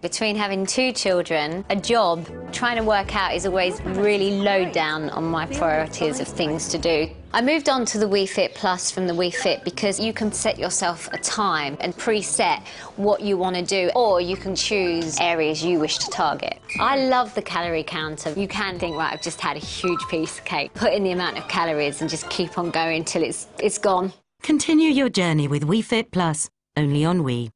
Between having 2 children, a job, trying to work out is always really low down on my priorities of things to do. I moved on to the We Fit Plus from the We Fit because you can set yourself a time and preset what you want to do, or you can choose areas you wish to target. I love the calorie counter. You can think, right, I've just had a huge piece of cake. Put in the amount of calories and just keep on going till it's gone. Continue your journey with We Fit Plus, only on We.